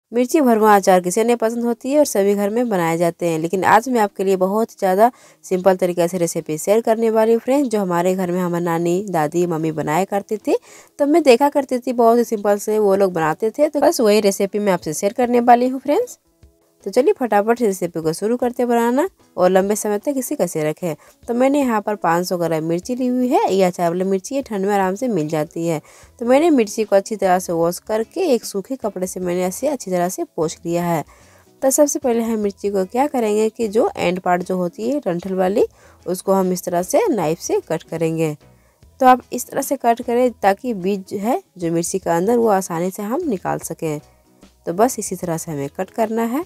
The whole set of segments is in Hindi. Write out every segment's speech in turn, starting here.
मिर्ची भरवा अचार किसे नहीं पसंद होती है और सभी घर में बनाए जाते हैं, लेकिन आज मैं आपके लिए बहुत ज़्यादा सिंपल तरीके से रेसिपी शेयर करने वाली हूँ फ्रेंड्स, जो हमारे घर में हमारी नानी दादी मम्मी बनाया करती थी। तो मैं देखा करती थी बहुत ही सिंपल से वो लोग बनाते थे, तो बस वही रेसिपी मैं आपसे शेयर करने वाली हूँ फ्रेंड्स। तो चलिए फटाफट से रेसिपी को शुरू करते बनाना और लंबे समय तक इसे कैसे रखें। तो मैंने यहाँ पर 500 ग्राम मिर्ची ली हुई है। यह अचार वाली मिर्ची है, ठंड में आराम से मिल जाती है। तो मैंने मिर्ची को अच्छी तरह से वॉश करके एक सूखे कपड़े से मैंने ऐसे अच्छी तरह से पोंछ लिया है। तो सबसे पहले हम मिर्ची को क्या करेंगे कि जो एंड पार्ट जो होती है डंठल वाली, उसको हम इस तरह से नाइफ से कट करेंगे। तो आप इस तरह से कट करें ताकि बीज है जो मिर्ची का अंदर वो आसानी से हम निकाल सकें। तो बस इसी तरह से हमें कट करना है।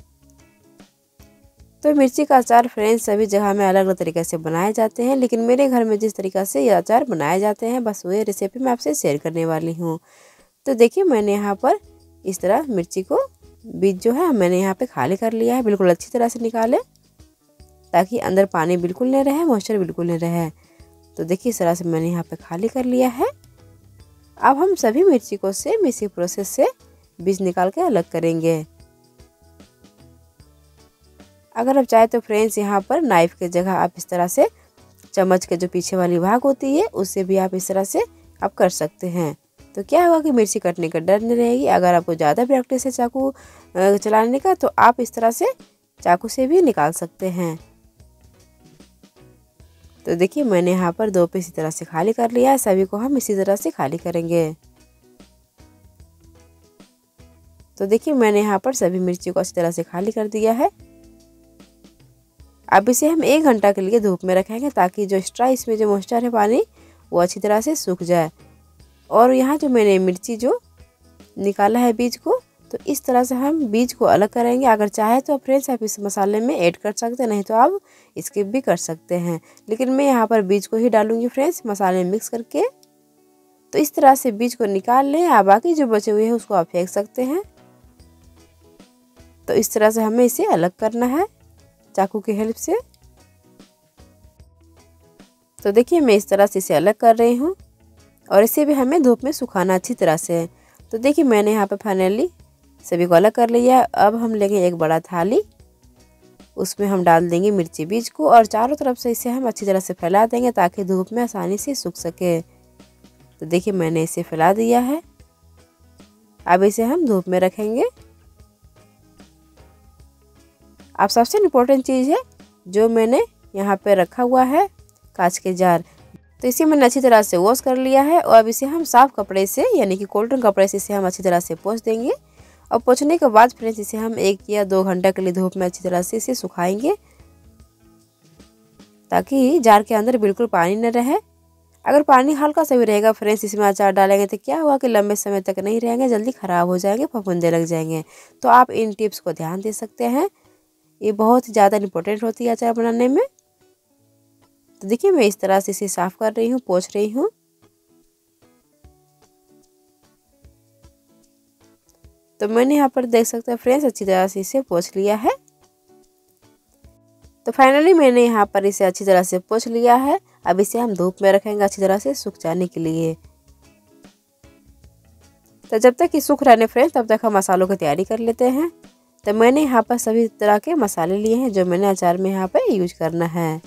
तो मिर्ची का अचार फ्रेंड्स सभी जगह में अलग अलग तरीके से बनाए जाते हैं, लेकिन मेरे घर में जिस तरीक़े से ये अचार बनाए जाते हैं बस वही रेसिपी मैं आपसे शेयर करने वाली हूँ। तो देखिए मैंने यहाँ पर इस तरह मिर्ची को बीज जो है मैंने यहाँ पे खाली कर लिया है। बिल्कुल अच्छी तरह से निकालें ताकि अंदर पानी बिल्कुल नहीं रहे, मॉइस्चर बिल्कुल नहीं रहे। तो देखिए इस तरह से मैंने यहाँ पे खाली कर लिया है। अब हम सभी मिर्ची को सेम इसी प्रोसेस से बीज निकाल के अलग करेंगे। अगर आप चाहे तो फ्रेंड्स यहाँ पर नाइफ के जगह आप इस तरह से चम्मच के जो पीछे वाली भाग होती है उससे भी आप इस तरह से आप कर सकते हैं। तो क्या होगा कि मिर्ची कटने का डर नहीं रहेगी। अगर आपको ज़्यादा प्रैक्टिस है चाकू चलाने का तो आप इस तरह से चाकू से भी निकाल सकते हैं। तो देखिए मैंने यहाँ पर 2 पीस इसी तरह से खाली कर लिया है। सभी को हम इसी तरह से खाली करेंगे। तो देखिए मैंने यहाँ पर सभी मिर्ची को अच्छी तरह से खाली कर दिया है। अब इसे हम 1 घंटा के लिए धूप में रखेंगे ताकि जो एक्स्ट्रा इसमें जो मॉइस्चर है पानी वो अच्छी तरह से सूख जाए। और यहाँ जो मैंने मिर्ची जो निकाला है बीज को, तो इस तरह से हम बीज को अलग करेंगे। अगर चाहे तो फ्रेंड्स आप इस मसाले में ऐड कर सकते हैं, नहीं तो आप स्किप भी कर सकते हैं, लेकिन मैं यहाँ पर बीज को ही डालूंगी फ्रेंड्स मसाले में मिक्स करके। तो इस तरह से बीज को निकाल लें। आप बाकी जो बचे हुए हैं उसको आप फेंक सकते हैं। तो इस तरह से हमें इसे अलग करना है चाकू की हेल्प से। तो देखिए मैं इस तरह से इसे अलग कर रही हूँ और इसे भी हमें धूप में सुखाना अच्छी तरह से। तो देखिए मैंने यहाँ पे फाइनली सभी को अलग कर लिया। अब हम लेंगे एक बड़ा थाली, उसमें हम डाल देंगे मिर्ची बीज को और चारों तरफ से इसे हम अच्छी तरह से फैला देंगे ताकि धूप में आसानी से सूख सके। तो देखिए मैंने इसे फैला दिया है। अब इसे हम धूप में रखेंगे। अब सबसे इम्पोर्टेंट चीज़ है जो मैंने यहाँ पे रखा हुआ है कांच के जार, तो इसे मैंने अच्छी तरह से वॉश कर लिया है और अब इसे हम साफ़ कपड़े से यानी कि कॉटन कपड़े से इसे हम अच्छी तरह से पोंछ देंगे। और पोंछने के बाद फ्रेंड्स इसे हम 1 या 2 घंटा के लिए धूप में अच्छी तरह से इसे सुखाएंगे ताकि जार के अंदर बिल्कुल पानी न रहे। अगर पानी हल्का सा भी रहेगा फ्रेंड्स इसमें अचार डालेंगे तो क्या हुआ कि लंबे समय तक नहीं रहेंगे, जल्दी ख़राब हो जाएंगे, फफूंदे लग जाएंगे। तो आप इन टिप्स को ध्यान दे सकते हैं, ये बहुत ज़्यादा इम्पोर्टेंट होती है अचार बनाने में। तो देखिए मैं इस तरह से इसे साफ़ कर रही हूँ, पोंछ रही हूँ। तो मैंने यहाँ पर देख सकते हैं फ्रेंड्स अच्छी तरह से इसे पोंछ लिया है। तो फाइनली मैंने यहाँ पर इसे अच्छी तरह से पोंछ लिया है। अब इसे हम धूप में रखेंगे अच्छी तरह से सूख जाने के लिए। तो जब तक ये सूख रहने फ्रेंड्स तब तक हम मसालों की तैयारी कर लेते हैं। तो मैंने यहाँ पर सभी तरह के मसाले लिए हैं जो मैंने अचार में यहाँ पर यूज करना है।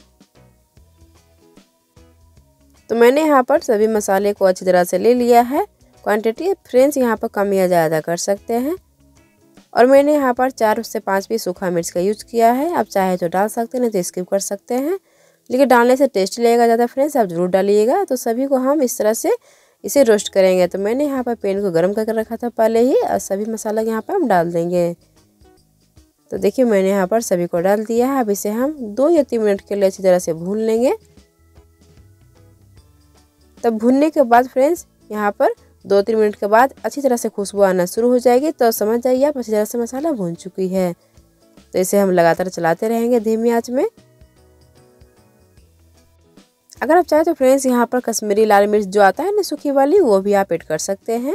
तो मैंने यहाँ पर सभी मसाले को अच्छी तरह से ले लिया है। क्वांटिटी फ्रेंड्स यहाँ पर कम या ज़्यादा कर सकते हैं। और मैंने यहाँ पर 4 से 5 पीस सूखा मिर्च का यूज़ किया है। आप चाहे तो डाल सकते हैं, नहीं तो स्किप कर सकते हैं, लेकिन डालने से टेस्ट लगेगा ज़्यादा फ्रेंड्स, आप ज़रूर डालिएगा। तो सभी को हम इस तरह से इसे रोस्ट करेंगे। तो मैंने यहाँ पर पैन को गर्म करके रखा था पहले ही और सभी मसाला यहाँ पर हम डाल देंगे। तो देखिए मैंने यहाँ पर सभी को डाल दिया है। अब इसे हम 2 या 3 मिनट के लिए अच्छी तरह से भून लेंगे। तब भूनने के बाद फ्रेंड्स यहाँ पर 2-3 मिनट के बाद अच्छी तरह से खुशबू आना शुरू हो जाएगी, तो समझ जाइए आप अच्छी तरह से मसाला भून चुकी है। तो इसे हम लगातार चलाते रहेंगे धीमी आंच में। अगर आप चाहें तो फ्रेंड्स यहाँ पर कश्मीरी लाल मिर्च जो आता है ना सूखी वाली, वो भी आप ऐड कर सकते हैं।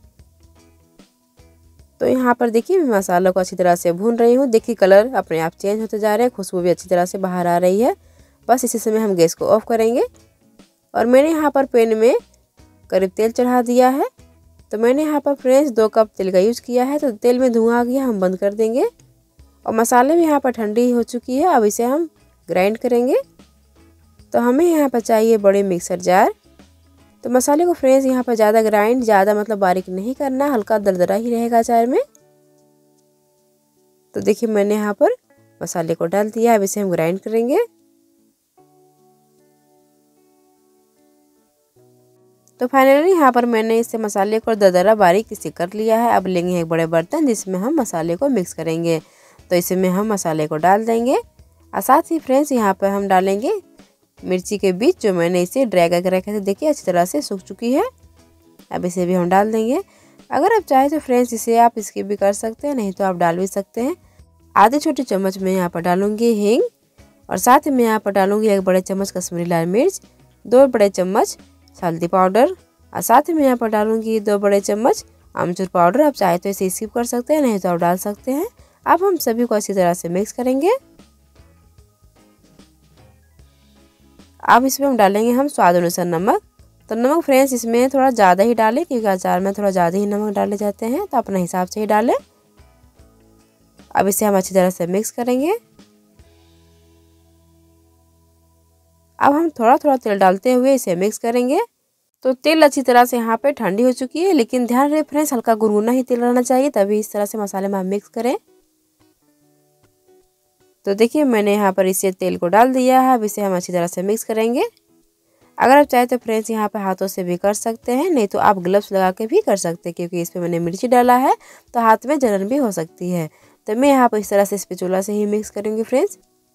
तो यहाँ पर देखिए मैं मसाला को अच्छी तरह से भून रही हूँ। देखिए कलर अपने आप चेंज होते जा रहे हैं, खुशबू भी अच्छी तरह से बाहर आ रही है। बस इसी समय हम गैस को ऑफ करेंगे। और मैंने यहाँ पर पैन में करीब तेल चढ़ा दिया है तो मैंने यहाँ पर फ्रेंड्स 2 कप तेल का यूज़ किया है। तो तेल में धुआं आ गया, हम बंद कर देंगे। और मसाले भी यहाँ पर ठंडी हो चुकी है। अब इसे हम ग्राइंड करेंगे। तो हमें यहाँ पर चाहिए बड़े मिक्सर जार। तो मसाले को फ्रेंड्स यहाँ पर ज़्यादा ग्राइंड, ज़्यादा मतलब बारीक नहीं करना, हल्का दरदरा ही रहेगा अचार में। तो देखिए मैंने यहाँ पर मसाले को डाल दिया। अब इसे हम ग्राइंड करेंगे। तो फाइनली यहाँ पर मैंने इसे मसाले को दरदरा बारीक इसे कर लिया है। अब लेंगे एक बड़े बर्तन जिसमें हम मसाले को मिक्स करेंगे। तो इसमें हम मसाले को डाल देंगे। और साथ ही फ्रेंड्स यहाँ पर हम डालेंगे मिर्ची के बीज, जो मैंने इसे ड्राई करके रखे थे। देखिए अच्छी तरह से सूख चुकी है। अब इसे भी हम डाल देंगे। अगर आप चाहें तो फ्रेंड्स इसे आप स्किप भी कर सकते हैं, नहीं तो आप डाल भी सकते हैं। आधे छोटे चम्मच में यहाँ पर डालूंगी हींग। और साथ में यहाँ पर डालूंगी 1 बड़े चम्मच कश्मीरी लाल मिर्च, 2 बड़े चम्मच हल्दी पाउडर। और साथ में यहाँ पर डालूंगी 2 बड़े चम्मच आमचूर पाउडर। आप चाहे तो इसे स्किप कर सकते हैं, नहीं तो आप डाल सकते हैं। अब हम सभी को अच्छी तरह से मिक्स करेंगे। अब इसमें हम डालेंगे हम स्वाद अनुसार नमक। तो नमक फ्रेंड्स इसमें थोड़ा ज़्यादा ही डालें, क्योंकि अचार में थोड़ा ज़्यादा ही नमक डाले जाते हैं। तो अपने हिसाब से ही डालें। अब इसे हम अच्छी तरह से मिक्स करेंगे। अब हम थोड़ा थोड़ा तेल डालते हुए इसे मिक्स करेंगे। तो तेल अच्छी तरह से यहाँ पे ठंडी हो चुकी है, लेकिन ध्यान रहे फ्रेंड्स हल्का गुनगुना ही तेल रहना चाहिए, तभी इस तरह से मसाले में हम मिक्स करें। तो देखिए मैंने यहाँ पर इसे तेल को डाल दिया है। अब इसे हम अच्छी तरह से मिक्स करेंगे। अगर आप चाहे तो फ्रेंड्स यहाँ पे हाथों से भी कर सकते हैं, नहीं तो आप ग्लव्स लगा के भी कर सकते हैं, क्योंकि इस पर मैंने मिर्ची डाला है तो हाथ में जलन भी हो सकती है। तो मैं यहाँ पर इस तरह से स्पैचुला से ही मिक्स करूँगी फ्रेंड्स।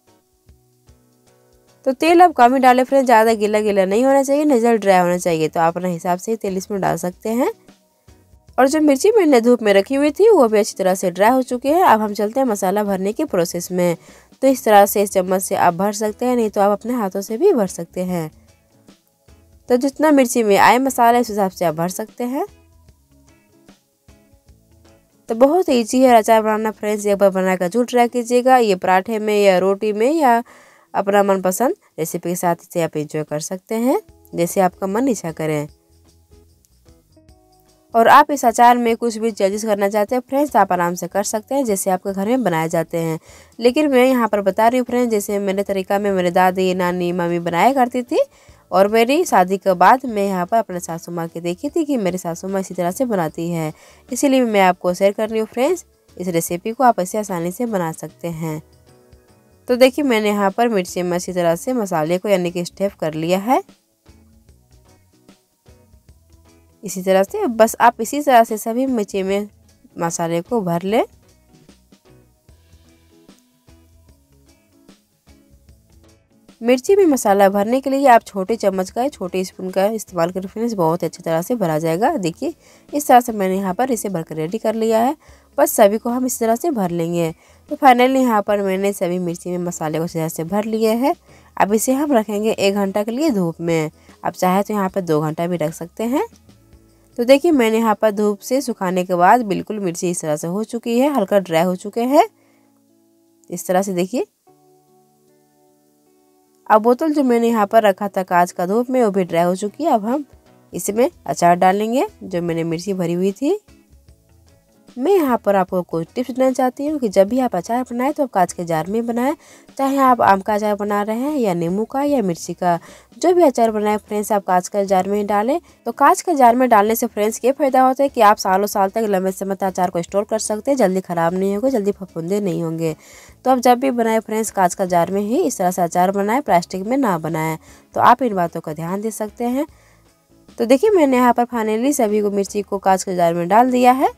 तो तेल आप कम ही डालें फ्रेंड्स, ज़्यादा गीला गीला नहीं होना चाहिए, नज़र ड्राई होना चाहिए। तो आप अपने हिसाब से ही तेल इसमें डाल सकते हैं। और जो मिर्ची मैंने धूप में रखी हुई थी वो भी अच्छी तरह से ड्राई हो चुकी है। अब हम चलते हैं मसाला भरने के प्रोसेस में। तो इस तरह से इस चम्मच से आप भर सकते हैं, नहीं तो आप अपने हाथों से भी भर सकते हैं। तो जितना मिर्ची में आए मसाला उस हिसाब से आप भर सकते हैं। तो बहुत ईजी है अचार बनाना फ्रेंड्स, एक बार बनाकर जरूर ट्राई कीजिएगा। ये पराठे में या रोटी में या अपना मनपसंद रेसिपी के साथ इसे आप एंजॉय कर सकते हैं, जैसे आपका मन इच्छा करें। और आप इस अचार में कुछ भी चेंजेस करना चाहते हैं फ्रेंड्स, आप आराम से कर सकते हैं, जैसे आपके घर में बनाए जाते हैं। लेकिन मैं यहाँ पर बता रही हूँ फ्रेंड्स, जैसे मेरे तरीका में मेरे दादी नानी मम्मी बनाया करती थी। और मेरी शादी के बाद मैं यहाँ पर अपने सासू माँ की देखी थी कि मेरी सासू माँ इसी तरह से बनाती है, इसीलिए मैं आपको शेयर कर रही हूँ फ्रेंड्स। इस रेसिपी को आप ऐसे आसानी से बना सकते हैं। तो देखिए मैंने यहाँ पर मिर्ची में अच्छी तरह से मसाले को यानी कि स्टफ कर लिया है। इसी तरह से बस आप इसी तरह से सभी मिर्ची में मसाले को भर लें। मिर्ची में मसाला भरने के लिए आप छोटे चम्मच का छोटे स्पून का इस्तेमाल करें फ्रेंड्स, बहुत अच्छी तरह से भरा जाएगा। देखिए इस तरह से मैंने यहाँ पर इसे भरकर रेडी कर लिया है। बस सभी को हम इस तरह से भर लेंगे। तो फाइनली यहाँ पर मैंने सभी मिर्ची में मसाले को इस तरह से भर लिए हैं। अब इसे हम रखेंगे 1 घंटा के लिए धूप में। आप चाहे तो यहाँ पर 2 घंटा भी रख सकते हैं। तो देखिए मैंने यहाँ पर धूप से सुखाने के बाद बिल्कुल मिर्ची इस तरह से हो चुकी है, हल्का ड्राई हो चुके हैं इस तरह से। देखिए अब बोतल जो मैंने यहाँ पर रखा था कांच का धूप में, वो भी ड्राई हो चुकी है। अब हम इसमें अचार डालेंगे जो मैंने मिर्ची भरी हुई थी। मैं यहाँ पर आपको कुछ टिप्स देना चाहती हूँ कि जब भी आप अचार बनाएं तो आप कांच के जार में बनाएं, चाहे आप आम का अचार बना रहे हैं या नींबू का या मिर्ची का, जो भी अचार बनाएं फ्रेंड्स आप कांच के जार में ही डालें। तो कांच के जार में डालने से फ्रेंड्स ये फायदा होता है कि आप सालों साल तक लंबे समय तक अचार को स्टोर कर सकते हैं, जल्दी ख़राब नहीं होगा, जल्दी फफूंदे नहीं होंगे। तो आप जब भी बनाएं फ्रेंड्स कांच का जार में ही इस तरह से अचार बनाएं, प्लास्टिक में ना बनाएं। तो आप इन बातों का ध्यान दे सकते हैं। तो देखिए मैंने यहाँ पर फाइनली सभी को मिर्ची को कांच के जार में डाल दिया है।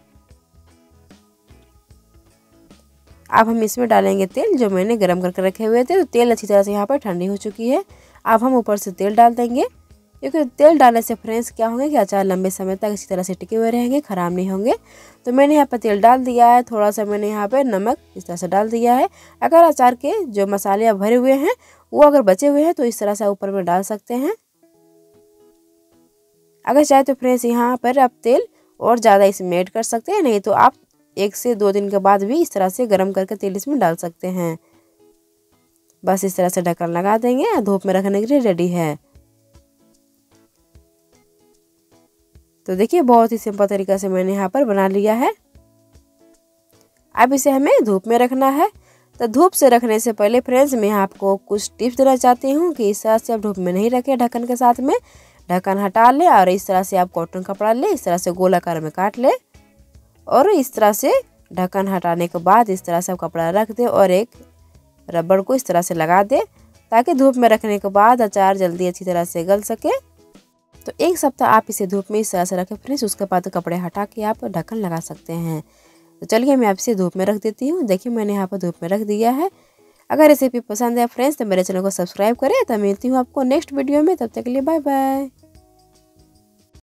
अब हम इसमें डालेंगे तेल जो मैंने गरम करके रखे हुए थे। तो तेल अच्छी तरह से यहाँ पर ठंडी हो चुकी है। अब हम ऊपर से तेल डाल देंगे, क्योंकि तेल डालने से फ्रेंड्स क्या होंगे कि अचार लंबे समय तक इसी तरह से टिके हुए रहेंगे, ख़राब नहीं होंगे। तो मैंने यहाँ पर तेल डाल दिया है। थोड़ा सा मैंने यहाँ पर नमक इस तरह से डाल दिया है। अगर अचार के जो मसाले भरे हुए हैं वो अगर बचे हुए हैं तो इस तरह से ऊपर में डाल सकते हैं। अगर चाहे तो फ्रेंड्स यहाँ पर आप तेल और ज़्यादा इसमें ऐड कर सकते हैं, नहीं तो आप 1 से 2 दिन के बाद भी इस तरह से गर्म करके तेल इसमें डाल सकते हैं। बस इस तरह से ढक्कन लगा देंगे, धूप में रखने के लिए रेडी है। तो देखिए बहुत ही सिंपल तरीक़ा से मैंने यहाँ पर बना लिया है। अब इसे हमें धूप में रखना है। तो धूप से रखने से पहले फ्रेंड्स मैं आपको कुछ टिप्स देना चाहती हूँ कि इस तरह से आप धूप में नहीं रखें ढक्कन के साथ में। ढक्कन हटा ले और इस तरह से आप कॉटन कपड़ा ले, इस तरह से गोल आकार में काट ले और इस तरह से ढक्कन हटाने के बाद इस तरह से आप कपड़ा रख दे और एक रबड़ को इस तरह से लगा दे ताकि धूप में रखने के बाद अचार जल्दी अच्छी तरह से गल सके। तो 1 सप्ताह आप इसे धूप में इस तरह से रखें फ्रेंड्स, उसके बाद कपड़े हटा के आप ढक्कन लगा सकते हैं। तो चलिए मैं आप इसे धूप में रख देती हूँ। देखिए मैंने यहाँ पर धूप में रख दिया है। अगर रेसिपी पसंद है फ्रेंड्स तो मेरे चैनल को सब्सक्राइब करें। तो मिलती हूँ आपको नेक्स्ट वीडियो में, तब तक के लिए बाय बाय।